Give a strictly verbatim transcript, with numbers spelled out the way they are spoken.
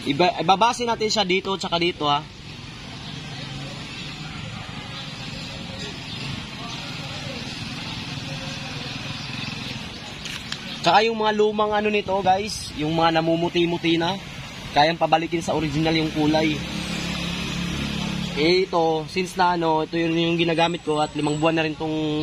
Iba, ibabase natin siya dito tsaka dito ha. Tsaka yung mga lumang ano nito guys, yung mga namumuti-muti na, kayang pabalikin sa original yung kulay. Eh ito, since na ano, ito yung, yung ginagamit ko at limang buwan na rin tong